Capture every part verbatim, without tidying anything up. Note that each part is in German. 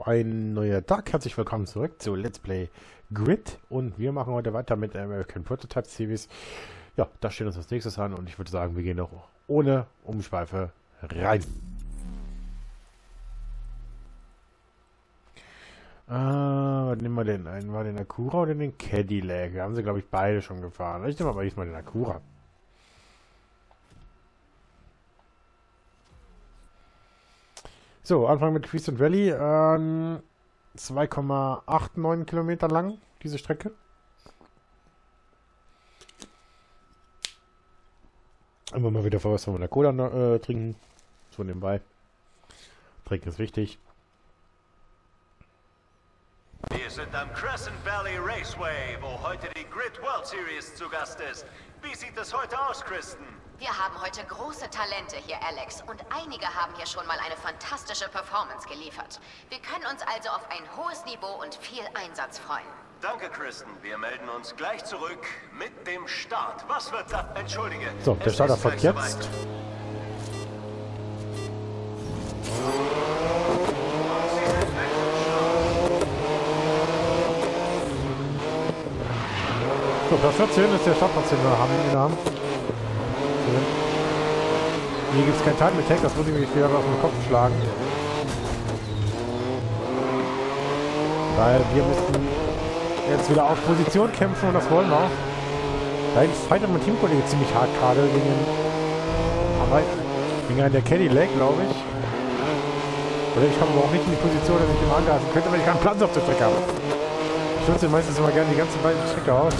ein neuer Tag. Herzlich willkommen zurück zu Let's Play Grid. Und wir machen heute weiter mit der American Prototype Series. Ja, das steht uns als nächstes an. Und ich würde sagen, wir gehen doch ohne Umschweife rein. Äh, was nehmen wir denn? Einen war den Acura oder den Cadillac? Da haben sie, glaube ich, beide schon gefahren. Ich nehme aber diesmal den Acura. So, Anfang mit Crescent Valley. Ähm, zwei Komma neunundachtzig Kilometer lang, diese Strecke. Immer mal wieder was von der Cola äh, trinken. So nebenbei. Trinken ist wichtig. Wir sind am Crescent Valley Raceway, wo heute die Grid World Series zu Gast ist. Wie sieht es heute aus, Kristen? Wir haben heute große Talente hier, Alex. Und einige haben hier schon mal eine fantastische Performance geliefert. Wir können uns also auf ein hohes Niveau und viel Einsatz freuen. Danke, Kristen. Wir melden uns gleich zurück mit dem Start. Was wird da? Entschuldige. So, der Start erfolgt jetzt. So, Platz vierzehn ist der Startplatz, den wir haben in den Namen. Hier gibt es kein Time Attack, das muss ich mich wieder auf den Kopf schlagen. Weil wir müssen jetzt wieder auf Position kämpfen und das wollen wir auch. Da fightet mein Teamkollege ziemlich hart gerade gegen den, aber gegen einen der Cadillac, glaube ich. Oder ich komme aber auch nicht in die Position, dass ich dem angreifen könnte, weil ich keinen Platz auf der Strecke habe. Ich nutze meistens immer gerne die ganze beiden Strecke aus.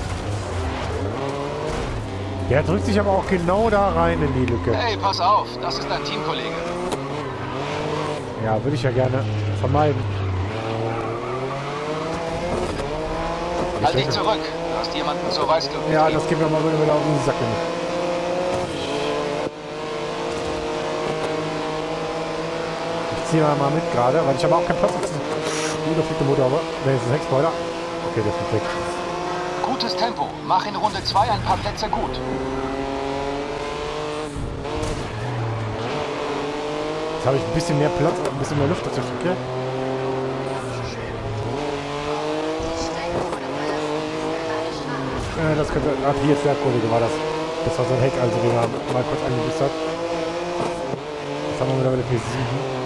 Der drückt sich aber auch genau da rein in die Lücke. Hey, pass auf, das ist dein Teamkollege. Ja, würde ich ja gerne vermeiden. Ich halt dich zurück. Du hast jemanden, so weißt du. Ja, das geht mir mal wieder auf den Sack. Ich ziehe mal mit gerade, weil ich habe auch keinen Platz auf diesem überfliegten Motor. Aber ne, ist ein Heckspoiler. Okay, der fliegt weg. Gutes Tempo. Mach in Runde zwei ein paar Plätze gut. Jetzt habe ich ein bisschen mehr Platz, ein bisschen mehr Luft auf der Strecke. Äh, das könnte... Ach, hier ist der Kollege, war das. Das war so ein Heck, also den er mal kurz angebüßt hat. Jetzt haben wir mittlerweile P sieben.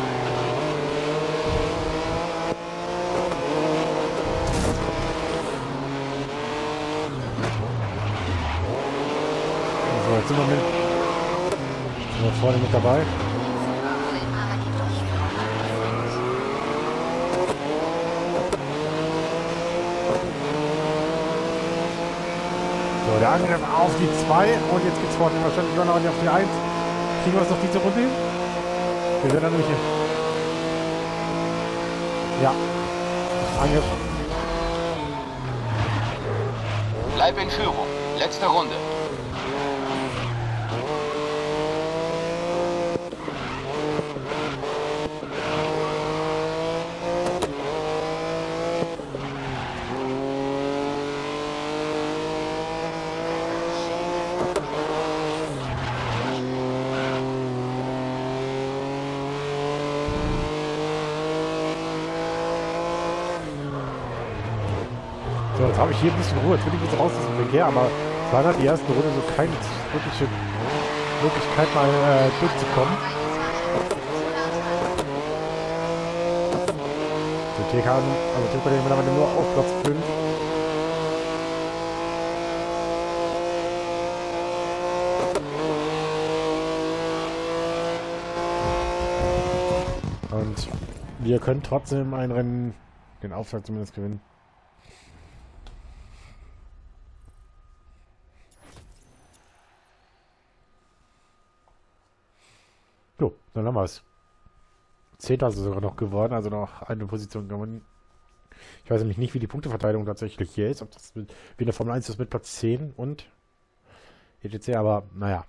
Jetzt sind wir, mit, sind wir vorne mit dabei. So, der Angriff auf die zwei und jetzt geht es vorne wahrscheinlich noch auf die eins. Kriegen wir es noch diese Runde hin? Wir sind da nämlich hin. Ja. Angriff. Bleib in Führung. Letzte Runde. So, jetzt habe ich hier ein bisschen Ruhe. Jetzt bin ich ein bisschen raus aus dem Verkehr, aber es war halt die erste Runde so keine wirkliche Möglichkeit, mal äh, durchzukommen. Der T K, also T K, den mittlerweile nur auf Platz fünf. Und wir können trotzdem ein Rennen, den Auftrag zumindest gewinnen. So, dann haben wir es. Zehnter ist sogar noch geworden, also noch eine Position gewonnen. Ich weiß nämlich nicht, wie die Punkteverteilung tatsächlich hier ist. Ob das mit, wie in der Formel eins ist mit Platz zehn und E T C, aber naja.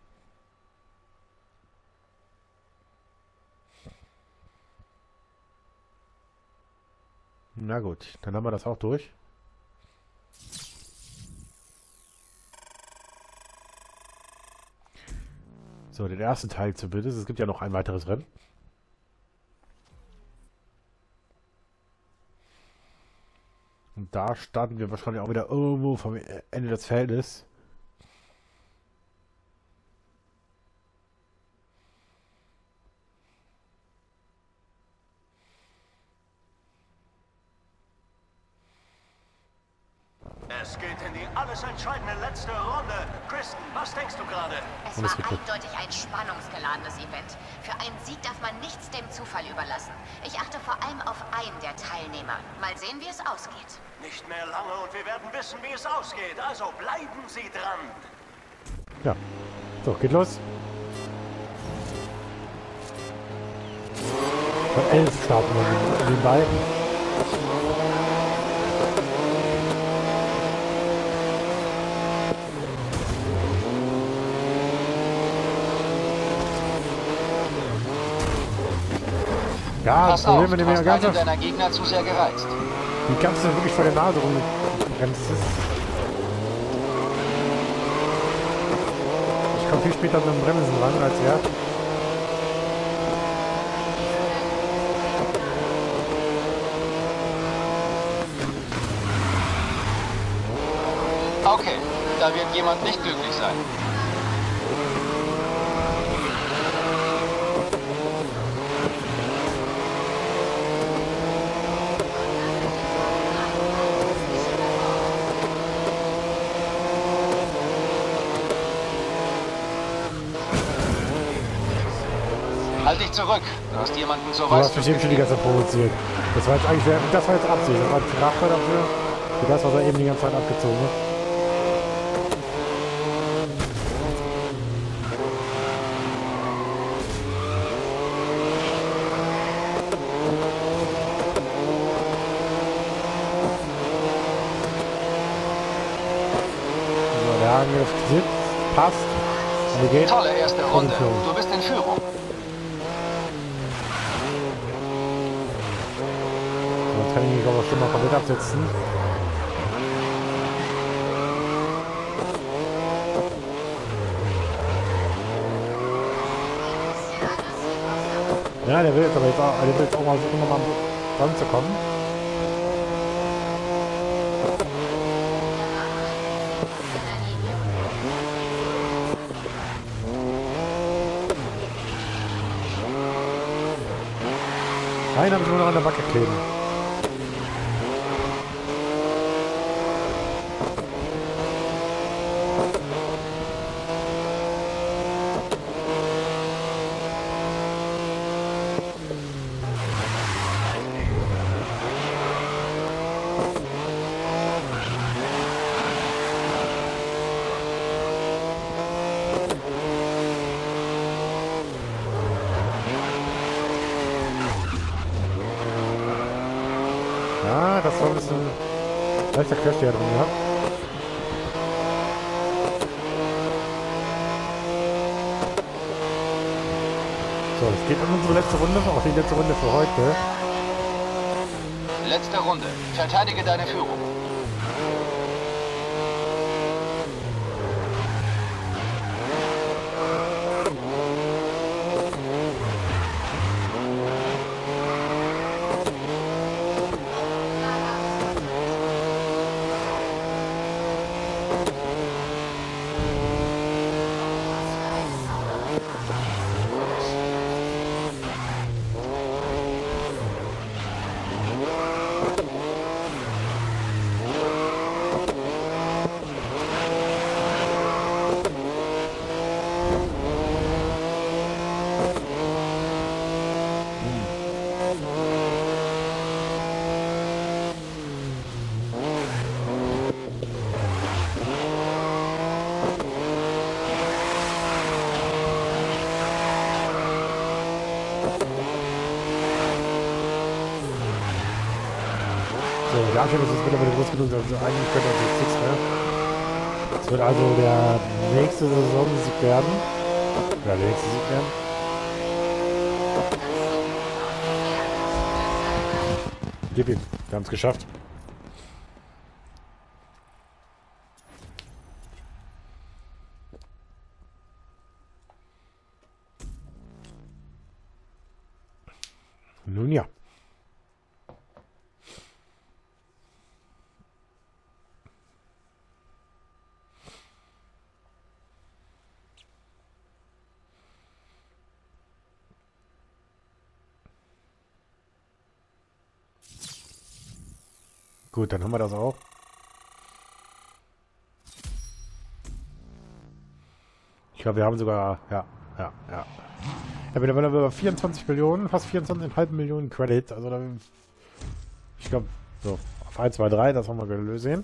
Na gut, dann haben wir das auch durch. So, den ersten Teil zu bitte. Es gibt ja noch ein weiteres Rennen. Und da starten wir wahrscheinlich auch wieder irgendwo vom Ende des Feldes. Es geht in die alles entscheidende letzte Runde. Kristen, was denkst du gerade? Es war eindeutig ein spannungsgeladenes Event. Für einen Sieg darf man nichts dem Zufall überlassen. Ich achte vor allem auf einen der Teilnehmer. Mal sehen, wie es ausgeht. Nicht mehr lange und wir werden wissen, wie es ausgeht. Also bleiben Sie dran. Ja. So, geht los. Von elf starten wir nebenbei. Ja, das Pass auf, Problem mit du dem hast ganzen, einen deiner Gegner zu sehr gereizt. die ganze wirklich vor der Nase rumgebremst ist. Ich komme viel später mit dem Bremsen ran als er. Okay, da wird jemand nicht glücklich sein. Halt dich zurück. Du hast jemanden zur Du hast Weißglut mich eben schon die ganze Zeit provoziert. Das war jetzt eigentlich, das war jetzt Absicht. Das war ein Strafbar dafür, für das, was er eben die ganze Zeit abgezogen hat. So, der Angriff sitzt, passt. Und wir gehen. Tolle erste Runde. Führung. Du bist in Führung. Jetzt kann ich mich aber schon mal komplett absetzen. Ja, der will jetzt aber jetzt auch, der will jetzt auch mal versuchen, nochmal dran zu kommen. Einen habe ich nur noch an der Backe kleben. Ja, das war ein bisschen leichter Crash, der drin gehabt. So, es geht um unsere letzte Runde, auch die letzte Runde für heute. Letzte Runde. Verteidige deine Führung. So, der Abstand ist jetzt mittlerweile groß genug, also eigentlich könnte er jetzt nichts mehr. Das wird also der nächste Saisonsieg werden. Oder der nächste Sieg werden. Gib ihm. Wir haben es geschafft. Nun ja. Gut, dann haben wir das auch. Ich glaube, wir haben sogar, ja, ja, ja. Ja, wir haben über vierundzwanzig Millionen, fast vierundzwanzig Komma fünf Millionen Credits. Also, da, ich glaube, so auf eins, zwei, drei, das haben wir gesehen.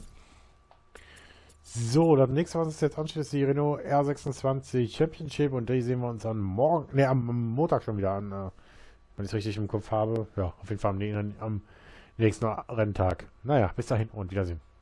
So, das nächste, was uns jetzt ansteht, ist die Renault R sechsundzwanzig Championship und die sehen wir uns dann morgen, ne, am, am Montag schon wieder an, äh, wenn ich es richtig im Kopf habe. Ja, auf jeden Fall am, am nächsten Renntag. Naja, bis dahin und Wiedersehen.